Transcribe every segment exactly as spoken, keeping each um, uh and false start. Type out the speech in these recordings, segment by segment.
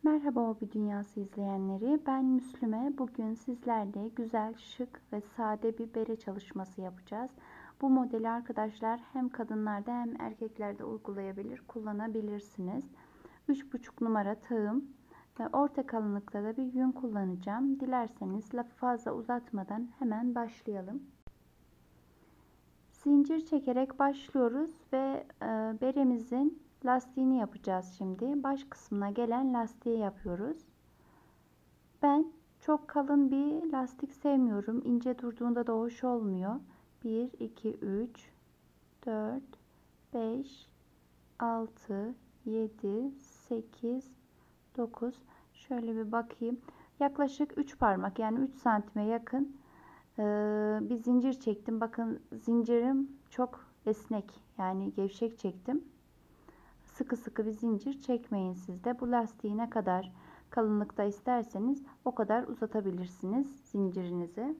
Merhaba Hobi Dünyası izleyenleri. Ben Müslüme. Bugün sizlerle güzel, şık ve sade bir bere çalışması yapacağız. Bu modeli arkadaşlar hem kadınlarda hem erkeklerde uygulayabilir, kullanabilirsiniz. üç buçuk numara tığım ve orta kalınlıkta da bir yün kullanacağım. Dilerseniz lafı fazla uzatmadan hemen başlayalım. Zincir çekerek başlıyoruz ve e, beremizin lastiğini yapacağız şimdi. Baş kısmına gelen lastiği yapıyoruz. Ben çok kalın bir lastik sevmiyorum. İnce durduğunda da hoş olmuyor. bir, iki, üç, dört, beş, altı, yedi, sekiz, dokuz. Şöyle bir bakayım. Yaklaşık üç parmak, yani üç santime yakın bir zincir çektim. Bakın zincirim çok esnek, yani gevşek çektim. Sıkı sıkı bir zincir çekmeyin siz de. Bu lastiği ne kadar kalınlıkta isterseniz o kadar uzatabilirsiniz zincirinizi.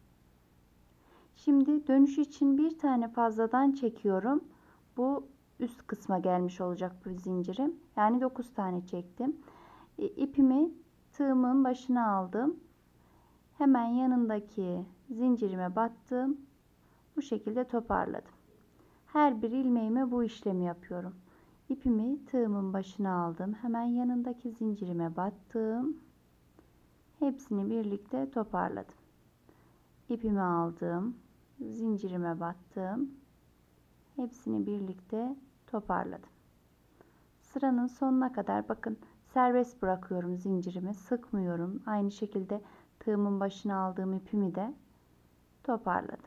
Şimdi dönüş için bir tane fazladan çekiyorum. Bu üst kısma gelmiş olacak bu zincirim. Yani dokuz tane çektim. İpimi tığımın başına aldım. Hemen yanındaki zincirime battım. Bu şekilde toparladım. Her bir ilmeğime bu işlemi yapıyorum. İpimi tığımın başına aldım. Hemen yanındaki zincirime battım. Hepsini birlikte toparladım. İpimi aldım. Zincirime battım. Hepsini birlikte toparladım. Sıranın sonuna kadar bakın serbest bırakıyorum zincirimi. Sıkmıyorum. Aynı şekilde tığımın başına aldığım ipimi de toparladım.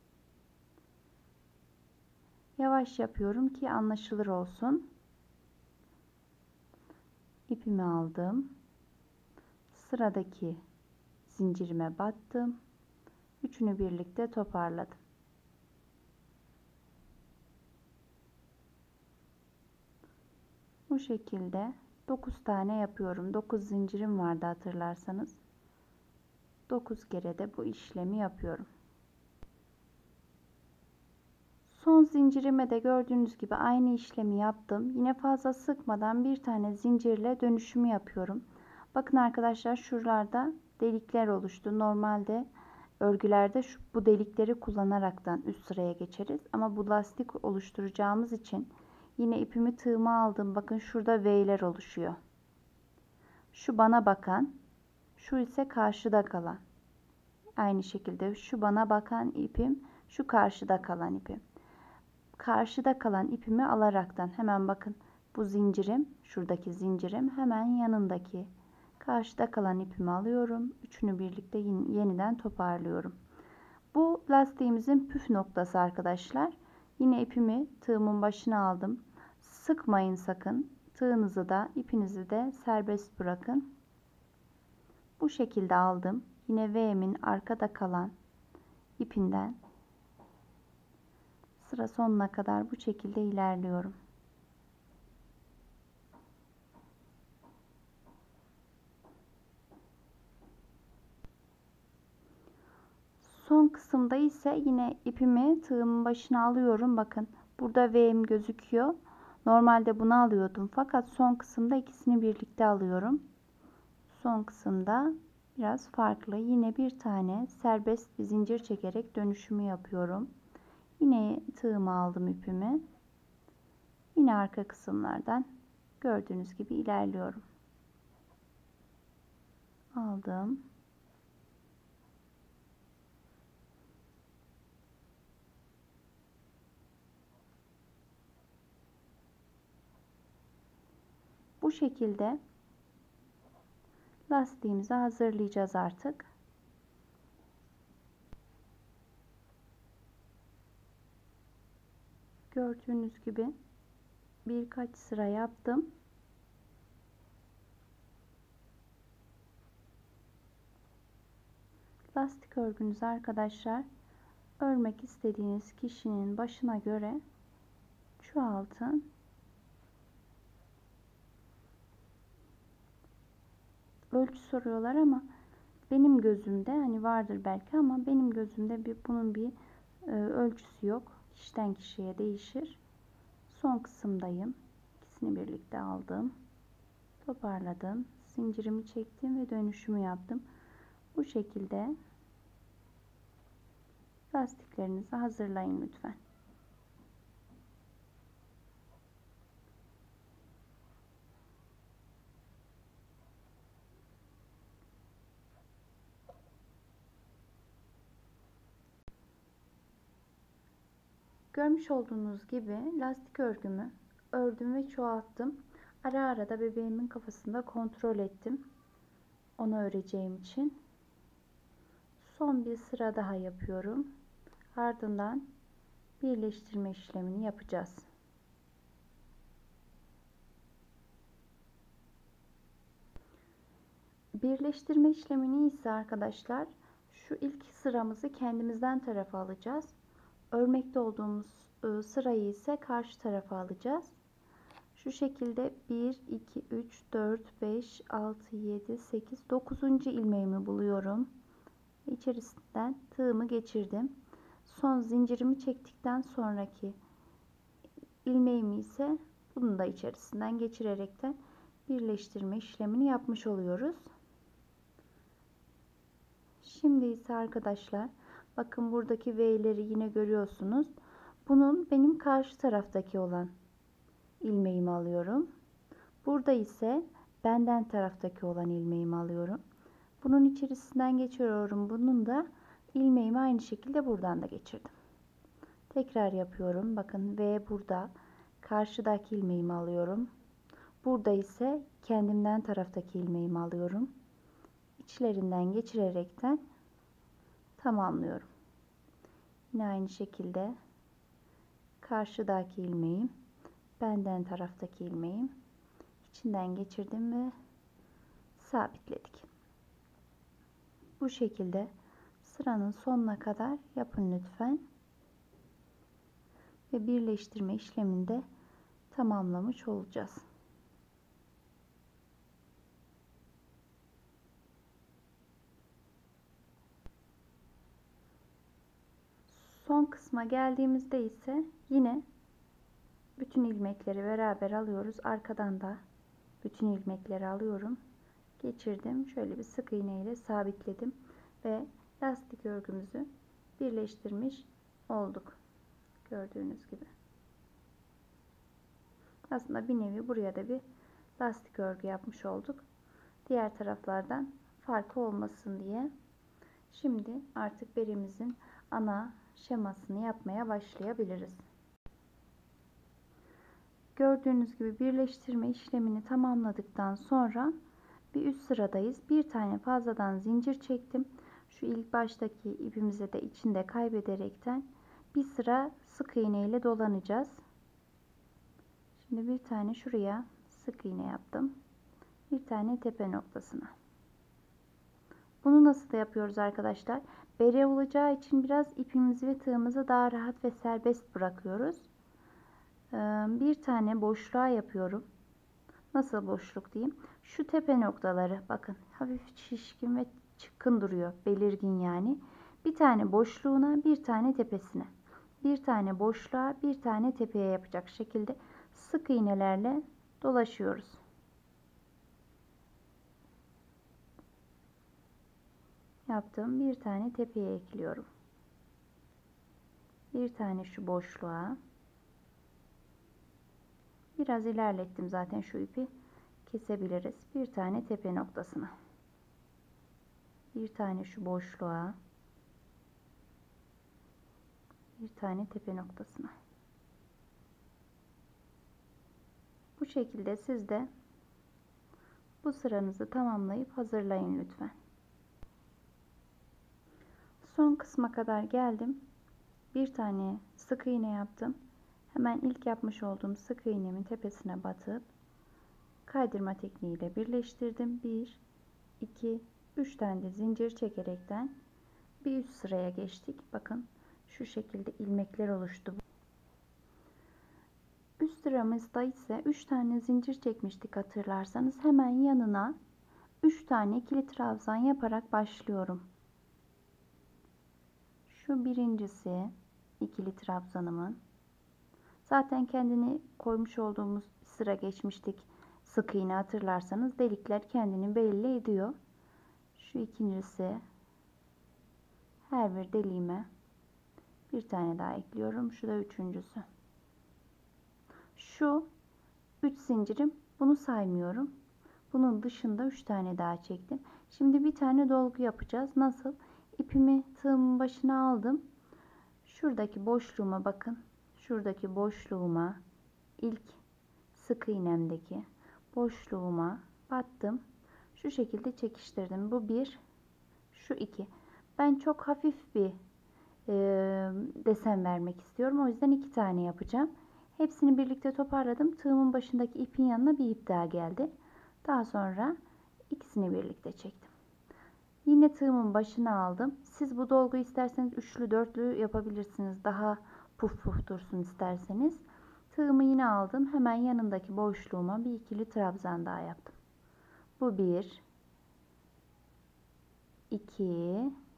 Yavaş yapıyorum ki anlaşılır olsun. İpimi aldım. Sıradaki zincirime battım. Üçünü birlikte toparladım. Bu şekilde dokuz tane yapıyorum. dokuz zincirim vardı hatırlarsanız. dokuz kere de bu işlemi yapıyorum. Son zincirime de gördüğünüz gibi aynı işlemi yaptım. Yine fazla sıkmadan bir tane zincirle dönüşümü yapıyorum. Bakın arkadaşlar, şuralarda delikler oluştu. Normalde örgülerde şu, bu delikleri kullanaraktan üst sıraya geçeriz. Ama bu lastik oluşturacağımız için yine ipimi tığıma aldım. Bakın şurada V'ler oluşuyor. Şu bana bakan, şu ise karşıda kalan. Aynı şekilde şu bana bakan ipim, şu karşıda kalan ipim. Karşıda kalan ipimi alaraktan hemen bakın bu zincirim, şuradaki zincirim, hemen yanındaki karşıda kalan ipimi alıyorum. Üçünü birlikte yeniden toparlıyorum. Bu lastiğimizin püf noktası arkadaşlar. Yine ipimi tığımın başına aldım. Sıkmayın sakın. Tığınızı da ipinizi de serbest bırakın. Bu şekilde aldım. Yine V'min arkada kalan ipinden sıra sonuna kadar bu şekilde ilerliyorum. Son kısımda ise yine ipimi tığımın başına alıyorum. Bakın burada V'm gözüküyor. Normalde bunu alıyordum fakat son kısımda ikisini birlikte alıyorum. Son kısımda biraz farklı. Yine bir tane serbest bir zincir çekerek dönüşümü yapıyorum. Yine tığımı aldım ipimi. Yine arka kısımlardan gördüğünüz gibi ilerliyorum. Aldım. Bu şekilde lastiğimizi hazırlayacağız artık. Gördüğünüz gibi birkaç sıra yaptım. Lastik örgünüzü arkadaşlar örmek istediğiniz kişinin başına göre çoğaltın. Ölçü soruyorlar ama benim gözümde, hani vardır belki ama benim gözümde bir, bunun bir e, ölçüsü yok. Kişiden kişiye değişir. Son kısımdayım. İkisini birlikte aldım. Toparladım. zincirimi çektim ve dönüşümü yaptım. Bu şekilde lastiklerinizi hazırlayın lütfen. Görmüş olduğunuz gibi lastik örgümü ördüm ve çoğalttım. Ara ara da bebeğimin kafasında kontrol ettim. Onu öreceğim için. Son bir sıra daha yapıyorum. Ardından birleştirme işlemini yapacağız. Birleştirme işlemini ise arkadaşlar şu ilk sıramızı kendimizden tarafa alacağız. Örmekte olduğumuz sırayı ise karşı tarafa alacağız. Şu şekilde bir, iki, üç, dört, beş, altı, yedi, sekiz, dokuzuncu ilmeğimi buluyorum. İçerisinden tığımı geçirdim. Son zincirimi çektikten sonraki ilmeğimi ise bunu da içerisinden geçirerekten birleştirme işlemini yapmış oluyoruz. Şimdi ise arkadaşlar bakın buradaki V'leri yine görüyorsunuz. Bunun benim karşı taraftaki olan ilmeğimi alıyorum. Burada ise benden taraftaki olan ilmeğimi alıyorum. Bunun içerisinden geçiyorum. Bunun da ilmeğimi aynı şekilde buradan da geçirdim. Tekrar yapıyorum. Bakın V burada. Karşıdaki ilmeğimi alıyorum. Burada ise kendimden taraftaki ilmeğimi alıyorum. İçlerinden geçirerekten tamamlıyorum. Yine aynı şekilde karşıdaki ilmeğim, benden taraftaki ilmeğim, içinden geçirdim ve sabitledik. Bu şekilde sıranın sonuna kadar yapın lütfen. Ve birleştirme işleminde tamamlamış olacağız. Son kısma geldiğimizde ise yine bütün ilmekleri beraber alıyoruz. Arkadan da bütün ilmekleri alıyorum. Geçirdim. Şöyle bir sık iğne ile sabitledim ve lastik örgümüzü birleştirmiş olduk. Gördüğünüz gibi. Aslında bir nevi buraya da bir lastik örgü yapmış olduk. Diğer taraflardan farkı olmasın diye. Şimdi artık berimizin ana şemasını yapmaya başlayabiliriz. Gördüğünüz gibi birleştirme işlemini tamamladıktan sonra bir üst sıradayız. Bir tane fazladan zincir çektim. Şu ilk baştaki ipimize de içinde kaybederekten bir sıra sık iğne ile dolanacağız. Şimdi bir tane şuraya sık iğne yaptım. Bir tane tepe noktasına. Bunu nasıl da yapıyoruz arkadaşlar? Bere olacağı için biraz ipimizi ve tığımızı daha rahat ve serbest bırakıyoruz. Bir tane boşluğa yapıyorum. Nasıl boşluk diyeyim? Şu tepe noktaları bakın hafif şişkin ve çıkın duruyor. Belirgin yani. Bir tane boşluğuna bir tane tepesine. Bir tane boşluğa bir tane tepeye yapacak şekilde sık iğnelerle dolaşıyoruz. Yaptığım bir tane tepeye ekliyorum. Bir tane şu boşluğa. Biraz ilerlettim zaten şu ipi. Kesebiliriz. Bir tane tepe noktasına. Bir tane şu boşluğa. Bir tane tepe noktasına. Bu şekilde siz de bu sıranızı tamamlayıp hazırlayın lütfen. Son kısma kadar geldim. Bir tane sık iğne yaptım. Hemen ilk yapmış olduğum sık iğnemin tepesine batıp kaydırma tekniğiyle birleştirdim. bir, iki, üç tane de zincir çekerekten bir üst sıraya geçtik. Bakın şu şekilde ilmekler oluştu. Üst sıramızda ise üç tane zincir çekmiştik hatırlarsanız. Hemen yanına üç tane ikili trabzan yaparak başlıyorum. Şu birincisi ikili trabzanımın. Zaten kendini koymuş olduğumuz bir sıra geçmiştik. sık iğne hatırlarsanız delikler kendini belli ediyor. Şu ikincisi, her bir deliğime bir tane daha ekliyorum. Şu da üçüncüsü. Şu üç zincirim, bunu saymıyorum. Bunun dışında üç tane daha çektim. Şimdi bir tane dolgu yapacağız. Nasıl? İpimi tığımın başına aldım. Şuradaki boşluğuma bakın. Şuradaki boşluğuma, ilk sık iğnemdeki boşluğuma battım. Şu şekilde çekiştirdim. Bu bir, şu iki. Ben çok hafif bir e, desen vermek istiyorum. O yüzden iki tane yapacağım. Hepsini birlikte toparladım. Tığımın başındaki ipin yanına bir ip daha geldi. Daha sonra ikisini birlikte çektim. Yine tığımın başına aldım. Siz bu dolguyu isterseniz üçlü dörtlü yapabilirsiniz. Daha puf puf dursun isterseniz. Tığımı yine aldım. Hemen yanındaki boşluğuma bir ikili trabzan daha yaptım. Bu bir, iki,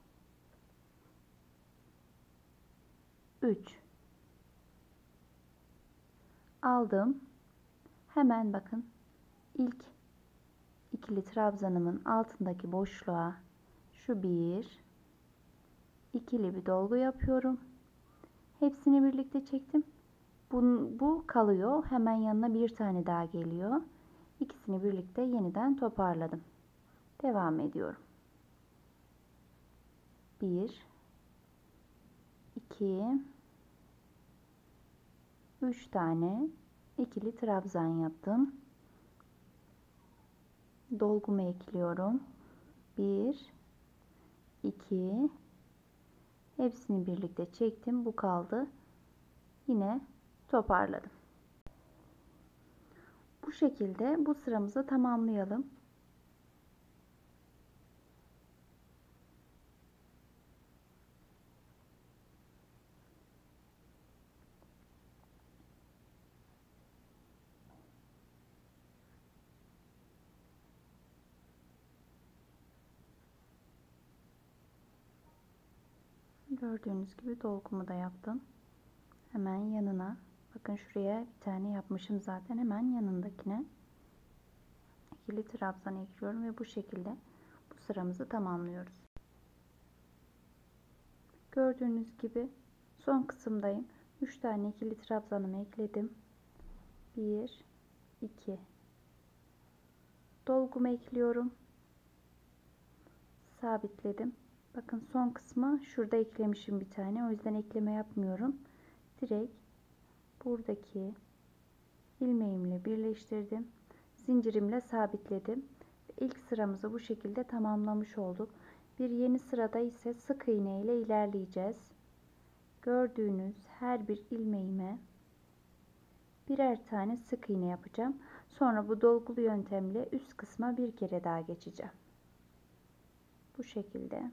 üç. Aldım. Hemen bakın. İlk ikili trabzanımın altındaki boşluğa şu bir, ikili bir dolgu yapıyorum. Hepsini birlikte çektim. Bu, bu kalıyor. Hemen yanına bir tane daha geliyor. İkisini birlikte yeniden toparladım. Devam ediyorum. bir, iki, üç tane ikili trabzan yaptım. Dolgumu ekliyorum. bir, iki, hepsini birlikte çektim. Bu kaldı. Yine toparladım. Bu şekilde bu sıramızı tamamlayalım. Gördüğünüz gibi dolgumu da yaptım. Hemen yanına, bakın şuraya bir tane yapmışım zaten, hemen yanındakine ikili trabzan ekliyorum ve bu şekilde bu sıramızı tamamlıyoruz. Gördüğünüz gibi son kısımdayım. üç tane ikili trabzanımı ekledim. bir, iki, dolgumu ekliyorum. Sabitledim. Bakın son kısma şurada eklemişim bir tane. O yüzden ekleme yapmıyorum. Direkt buradaki ilmeğimle birleştirdim. Zincirimle sabitledim. İlk sıramızı bu şekilde tamamlamış olduk. Bir yeni sırada ise sık iğne ile ilerleyeceğiz. Gördüğünüz her bir ilmeğime birer tane sık iğne yapacağım. Sonra bu dolgulu yöntemle üst kısma bir kere daha geçeceğim. Bu şekilde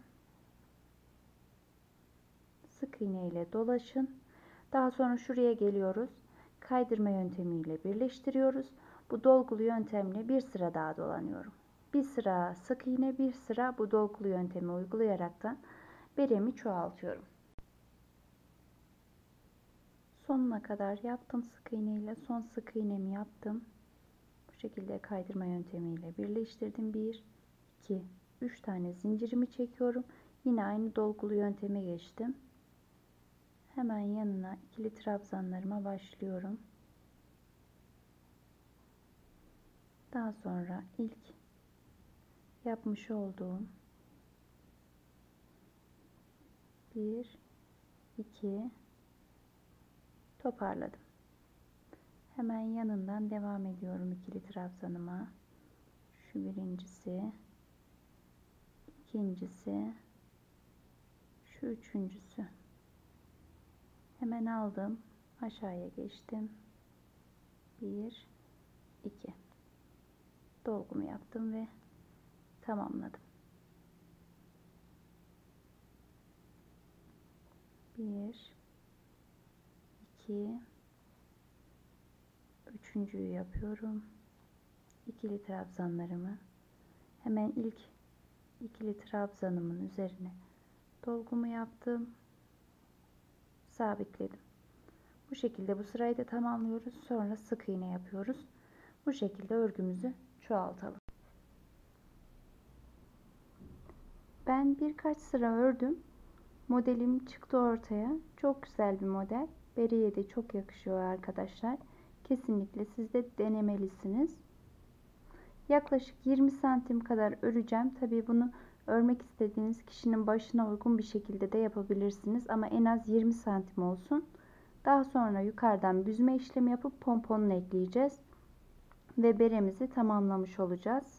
sık iğne ile dolaşın. Daha sonra şuraya geliyoruz. Kaydırma yöntemiyle birleştiriyoruz. Bu dolgulu yöntemle bir sıra daha dolanıyorum. Bir sıra sık iğne, bir sıra bu dolgulu yöntemi uygulayaraktan beremi çoğaltıyorum. Sonuna kadar yaptım sık iğne ile. Son sık iğnemi yaptım. Bu şekilde kaydırma yöntemiyle birleştirdim. bir, iki, üç tane zincirimi çekiyorum. Yine aynı dolgulu yönteme geçtim. Hemen yanına ikili trabzanlarıma başlıyorum. Daha sonra ilk yapmış olduğum bir, iki, toparladım. Hemen yanından devam ediyorum ikili trabzanıma. Şu birincisi, ikincisi, şu üçüncüsü. Hemen aldım, aşağıya geçtim. bir, iki. Dolgumu yaptım ve tamamladım. bir, iki, üçüncüyü yapıyorum. İkili trabzanlarımı hemen ilk ikili trabzanımın üzerine dolgumu yaptım. Sabitledim. Bu şekilde bu sırayı da tamamlıyoruz. Sonra sık iğne yapıyoruz. Bu şekilde örgümüzü çoğaltalım. Ben birkaç sıra ördüm. Modelim çıktı ortaya. Çok güzel bir model. Beriye de çok yakışıyor arkadaşlar. Kesinlikle siz de denemelisiniz. Yaklaşık yirmi santim kadar öreceğim. Tabii bunu örmek istediğiniz kişinin başına uygun bir şekilde de yapabilirsiniz. Ama en az yirmi santim olsun. Daha sonra yukarıdan büzme işlemi yapıp pomponunu ekleyeceğiz. Ve beremizi tamamlamış olacağız.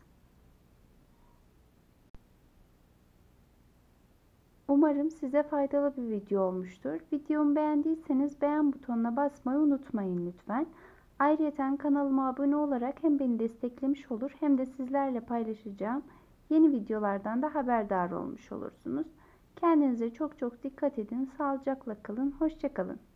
Umarım size faydalı bir video olmuştur. Videomu beğendiyseniz beğen butonuna basmayı unutmayın lütfen. Ayrıca kanalıma abone olarak hem beni desteklemiş olur hem de sizlerle paylaşacağım yeni videolardan da haberdar olmuş olursunuz. Kendinize çok çok dikkat edin. Sağlıcakla kalın. Hoşça kalın.